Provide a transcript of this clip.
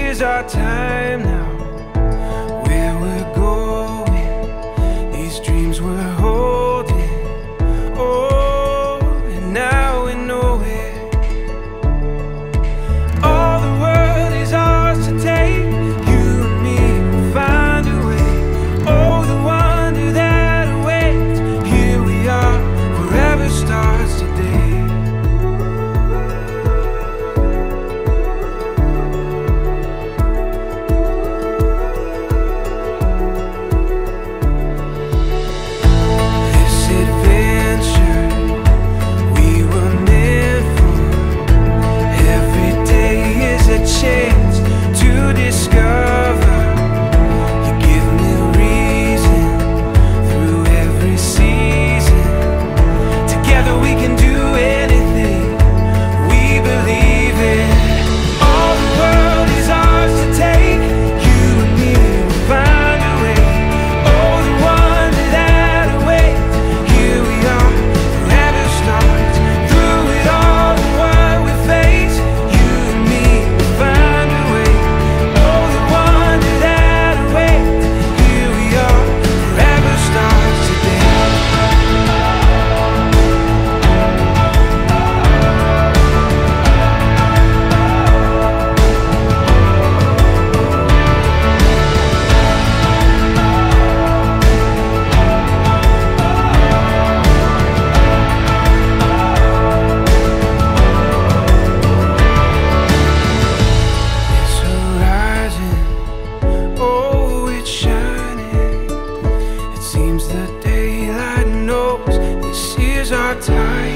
is our time now. Where we're going, these dreams we're holding. Oh, and now we know it. All the world is ours to take. You and me will find a way. Oh, the wonder that awaits. Here we are, forever starts today. Seems the daylight knows this is our time.